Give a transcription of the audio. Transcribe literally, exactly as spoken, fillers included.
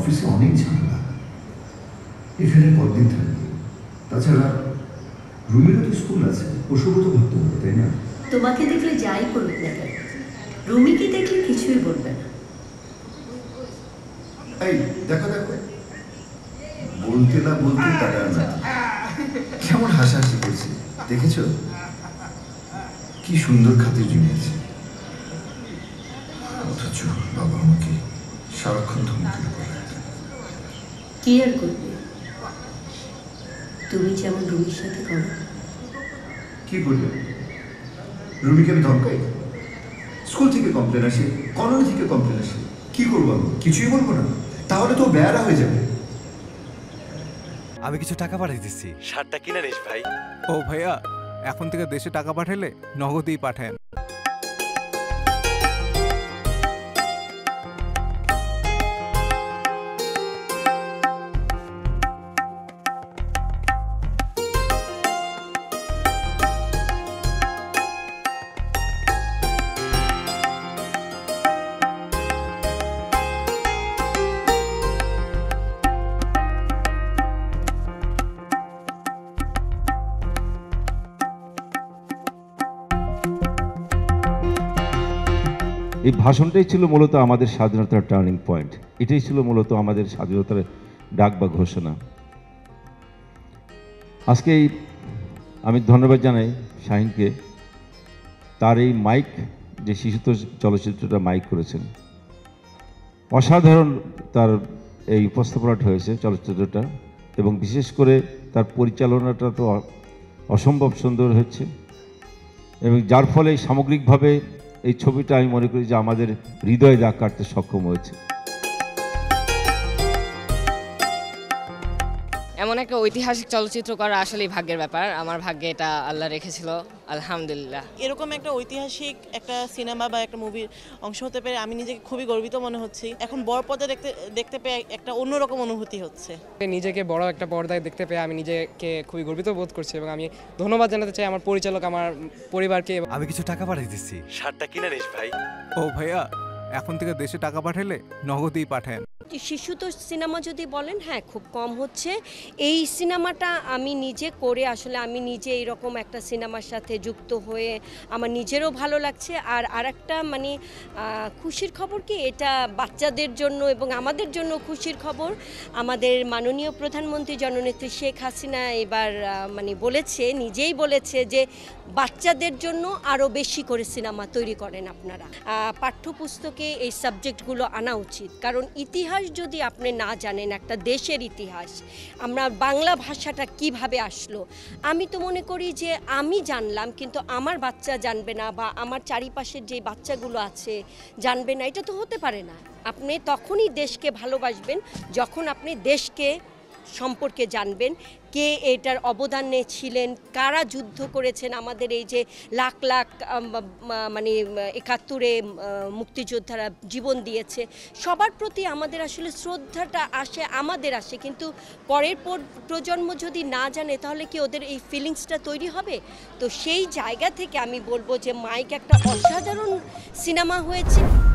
অফিসে অনেক ঝামেলা, এখানে কতদিন থাকবে? তাছাড়া রুমিরও তো স্কুল আছে, ওসবও তো ভাবতে হবে, তাই না? তোমাকে দেখলে যাই করুক না কেন, রুমিকে দেখলে কিছুই বলবে না। এই দেখো দেখো, বলতে না বলতে টাকা না কেমন হাসাহাসি করছে, দেখেছ? কি সুন্দর খাতির জমিয়েছে, অথচ বাবা আমাকে সারাক্ষণ ধমকি করে। কি আর করবে, তুমি যেমন রুমির সাথে করো। কি করবে? রুমিকে আমি ধমকাই? স্কুল থেকে কমপ্লেন আসে, কলোনি থেকে কমপ্লেন আসে, কি করবো আমি? কিছুই বলবো না, তাহলে তো বেয়ারা হয়ে যাবে। আমি কিছু টাকা পাঠিয়ে দিচ্ছি, শার্টটা কিনে নিস ভাই। ও ভাইয়া, এখন থেকে দেশে টাকা পাঠালে নগদেই পাঠান। এই ভাষণটাই ছিল মূলত আমাদের স্বাধীনতার টার্নিং পয়েন্ট, এটাই ছিল মূলত আমাদের স্বাধীনতার ডাক বা ঘোষণা। আজকে আমি ধন্যবাদ জানাই শাহিনকে, তার এই মাইক যে শিশুতোষ চলচ্চিত্রটা মাইক করেছেন, অসাধারণ তার এই উপস্থাপনাটা হয়েছে চলচ্চিত্রটা, এবং বিশেষ করে তার পরিচালনাটা তো অসম্ভব সুন্দর হচ্ছে, এবং যার ফলে সামগ্রিকভাবে এই ছবিটা আমি মনে করি যে আমাদের হৃদয়ে দাগ কাটতে সক্ষম হয়েছে। এমন একটা ঐতিহাসিক চলচ্চিত্র করা আসলেই ভাগ্যের ব্যাপার, আমার ভাগ্যে এটা আল্লাহ রেখেছিল, আলহামদুলিল্লাহ। এরকম একটা ঐতিহাসিক একটা সিনেমা বা একটা মুভির অংশ হতে পেরে আমি নিজেকে খুবই গর্বিত মনে হচ্ছে। এখন বড় পর্দায় দেখতে দেখতে পেয়ে একটা অন্যরকম অনুভূতি হচ্ছে। নিজেকে বড় একটা পর্দায় দেখতে পেয়ে আমি নিজেকে খুবই গর্বিত বোধ করছি, এবং আমি ধন্যবাদ জানাতে চাই আমার পরিচালক, আমার পরিবারকে। আমি কিছু টাকা পাঠিয়ে দিচ্ছি, শার্টটা কিনে নিস ভাই। ও ভাইয়া, এখন থেকে দেশে টাকা পাঠালে নগদেই পাঠান। শিশুতোষ সিনেমা যদি বলেন, হ্যাঁ খুব কম হচ্ছে। এই সিনেমাটা আমি নিজে করে আসলে আমি নিজে এইরকম একটা সিনেমার সাথে যুক্ত হয়ে আমার নিজেরও ভালো লাগছে। আর আরেকটা মানে খুশির খবর কি, এটা বাচ্চাদের জন্য এবং আমাদের জন্য খুশির খবর। আমাদের মাননীয় প্রধানমন্ত্রী জননেত্রী শেখ হাসিনা এবার মানে বলেছে, নিজেই বলেছে যে বাচ্চাদের জন্য আরও বেশি করে সিনেমা তৈরি করেন আপনারা। পাঠ্যপুস্তকে এই সাবজেক্টগুলো আনা উচিত, কারণ ইতিহাস যদি আপনি না জানেন, একটা দেশের ইতিহাস, আমরা বাংলা ভাষাটা কিভাবে আসলো, আমি তো মনে করি যে আমি জানলাম কিন্তু আমার বাচ্চা জানবে না, বা আমার চারিপাশের যে বাচ্চাগুলো আছে জানবে না, এটা তো হতে পারে না। আপনি তখনই দেশকে ভালোবাসবেন যখন আপনি দেশকে সম্পর্কে জানবেন, কে এটার অবদানে ছিলেন, কারা যুদ্ধ করেছেন, আমাদের এই যে লাখ লাখ মানে একাত্তরে মুক্তিযোদ্ধারা জীবন দিয়েছে, সবার প্রতি আমাদের আসলে শ্রদ্ধাটা আসে, আমাদের আসে। কিন্তু পরের প্রজন্ম যদি না জানে তাহলে কি ওদের এই ফিলিংসটা তৈরি হবে? তো সেই জায়গা থেকে আমি বলবো যে মাইক একটা অসাধারণ সিনেমা হয়েছে।